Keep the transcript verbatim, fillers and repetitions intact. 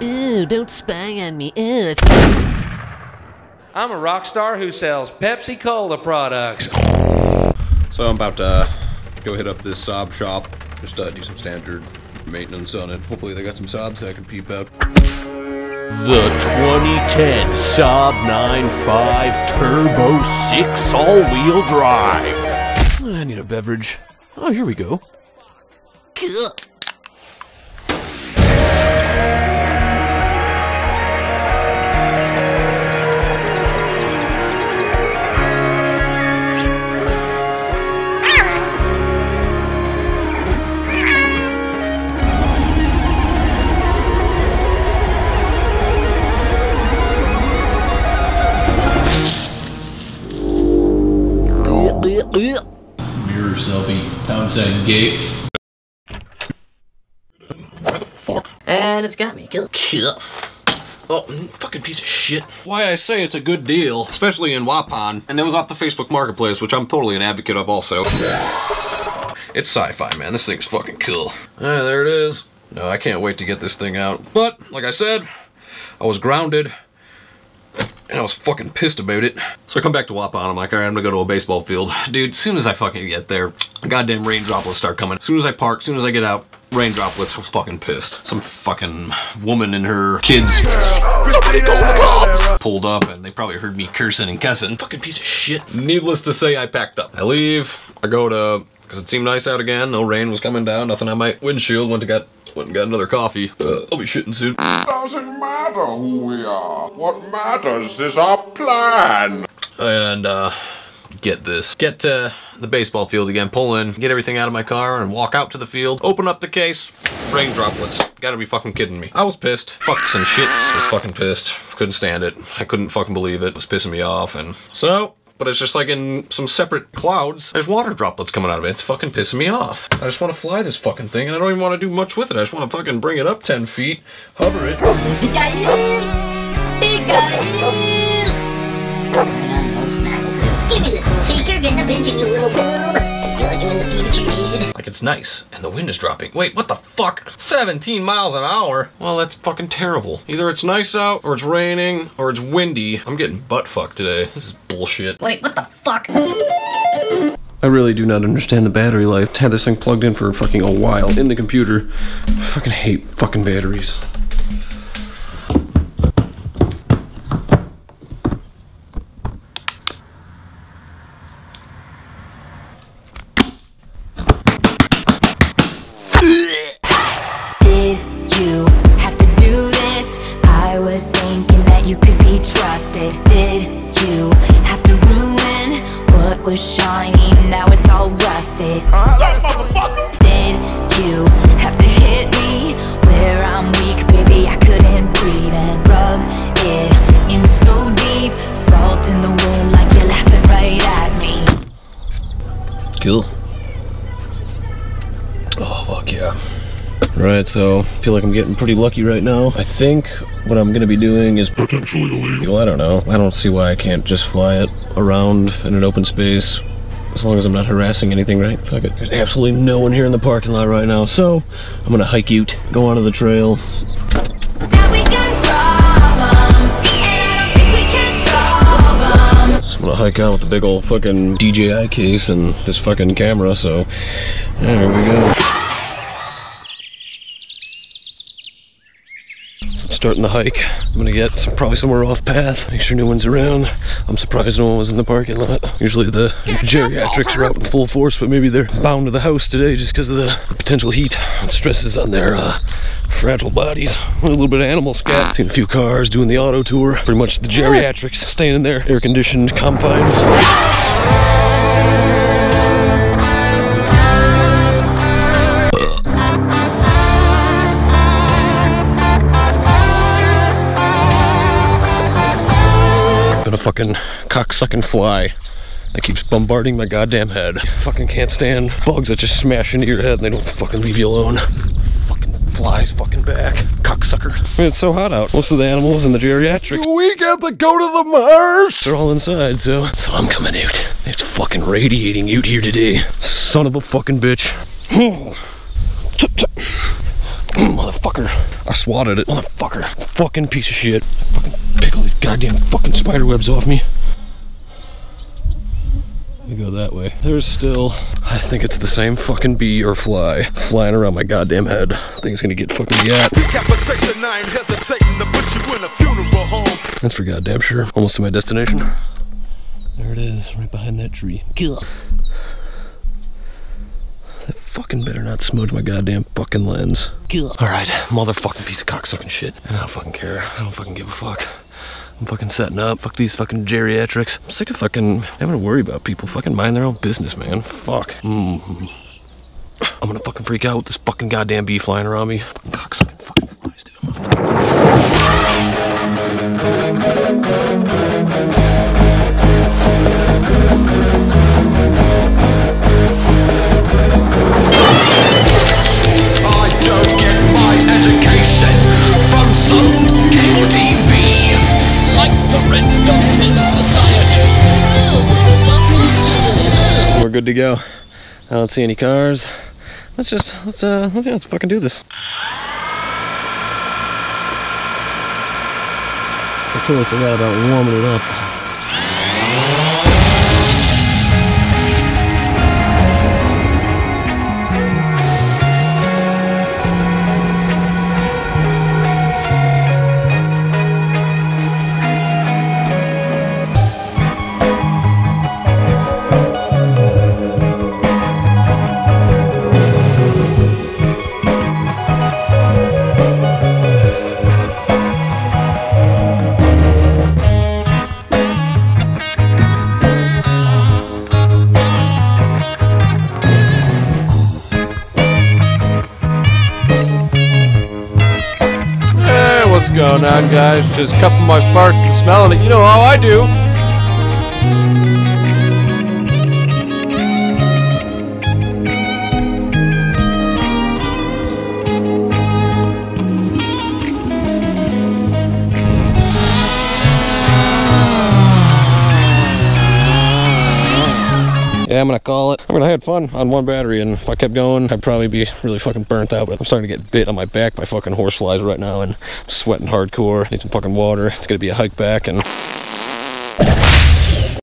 Ew, don't spy on me. Ew, it's... I'm a rock star who sells Pepsi Cola products. So I'm about to uh, go hit up this Saab shop, just uh, do some standard maintenance on it. Hopefully they got some Saabs that I can peep out. The twenty ten Saab nine five Turbo six all-wheel drive. I need a beverage. Oh, here we go. Cool. Mirror selfie, pound sign gate. Why the fuck? And it's got me. Kill. Kill. Oh, fucking piece of shit. Why I say it's a good deal, especially in Waupun, and it was off the Facebook Marketplace, which I'm totally an advocate of also. It's sci-fi, man. This thing's fucking cool. Ah, there it is. No, I can't wait to get this thing out. But, like I said, I was grounded, and I was fucking pissed about it. So I come back to Waupun, I'm like, alright, I'm gonna go to a baseball field. Dude, as soon as I fucking get there, goddamn rain droplets start coming. As soon as I park, as soon as I get out, rain droplets, I was fucking pissed. Some fucking woman and her kids somebody call the cops! Pulled up, and they probably heard me cursing and cussing. Fucking piece of shit. Needless to say, I packed up. I leave, I go to, because it seemed nice out again, no rain was coming down, nothing on my windshield, went to get Went and got another coffee. Uh, I'll be shitting soon. Doesn't matter who we are. What matters is our plan. And, uh, get this. Get to the baseball field again, pull in, get everything out of my car, and walk out to the field, open up the case, rain droplets. Gotta be fucking kidding me. I was pissed. Fucks and shits. Was fucking pissed. Couldn't stand it. I couldn't fucking believe it. It was pissing me off, and so... But it's just like in some separate clouds, there's water droplets coming out of it. It's fucking pissing me off. I just want to fly this fucking thing, and I don't even want to do much with it. I just want to fucking bring it up ten feet, hover it. Big guy, big guy. Right on, old Snaggletooth. Give me this little shaker, get the pinching, you little boob. I feel like I'm in the future, dude. Like it's nice, and the wind is dropping. Wait, what the fuck? seventeen miles an hour? Well, that's fucking terrible. Either it's nice out, or it's raining, or it's windy. I'm getting butt fucked today. This is bullshit. Wait, what the fuck? I really do not understand the battery life. Had this thing plugged in for fucking a while in the computer. I fucking hate fucking batteries. Was shiny, now it's all rusted. Did you have to hit me where I'm weak, baby? I couldn't breathe and rub it in so deep. Salt in the wind like you're laughing right at me. Cool. Oh, fuck yeah. Right, so I feel like I'm getting pretty lucky right now. I think what I'm gonna be doing is potentially illegal. I don't know. I don't see why I can't just fly it around in an open space as long as I'm not harassing anything, right? Fuck it. There's absolutely no one here in the parking lot right now, so I'm gonna hike out, go onto the trail. Now we got problems, and I don't think we can solve them. So I'm gonna hike out with the big old fucking D J I case and this fucking camera, so there we go. Starting the hike. I'm gonna get some, probably somewhere off path, make sure no one's around. I'm surprised no one was in the parking lot. Usually the geriatrics are out in full force, but maybe they're bound to the house today just because of the, the potential heat and stresses on their uh, fragile bodies. A little bit of animal scat. Seen a few cars doing the auto tour. Pretty much the geriatrics staying in their air-conditioned confines. A fucking cocksucking fly that keeps bombarding my goddamn head. Fucking can't stand bugs that just smash into your head and they don't fucking leave you alone. Fucking flies fucking back. Cocksucker. I mean, it's so hot out. Most of the animals in the geriatrics. We got to go to the Marsh. They're all inside, so so I'm coming out. It's fucking radiating out here today. Son of a fucking bitch. Motherfucker. Motherfucker. I swatted it. Motherfucker. Fucking piece of shit. Fucking pick all these goddamn fucking spider webs off me. We go that way. There's still, I think it's the same fucking bee or fly flying around my goddamn head. I think it's gonna get fucking gat. That's for goddamn sure. Almost to my destination. There it is, right behind that tree. Cool. That fucking better not smudge my goddamn fucking lens. Cool. Alright, motherfucking piece of cocksucking shit. And I don't fucking care. I don't fucking give a fuck. I'm fucking setting up. Fuck these fucking geriatrics. I'm sick of fucking having to worry about people. Fucking mind their own business, man. Fuck. Mm-hmm. I'm gonna fucking freak out with this fucking goddamn bee flying around me. Fucking cocksucking fucking flies, dude. I'm gonna I don't get my education from some cable T V. Like the rest of society. We're good to go. I don't see any cars. Let's just let's uh let's, yeah, let's fucking do this. I totally forgot about warming it up. What's going on, guys? Just cupping my farts and smelling it. You know how I do. Yeah, I'm gonna call it. I mean, I had fun on one battery, and if I kept going, I'd probably be really fucking burnt out. But I'm starting to get bit on my back by fucking horseflies right now, and I'm sweating hardcore. Need some fucking water. It's gonna be a hike back, and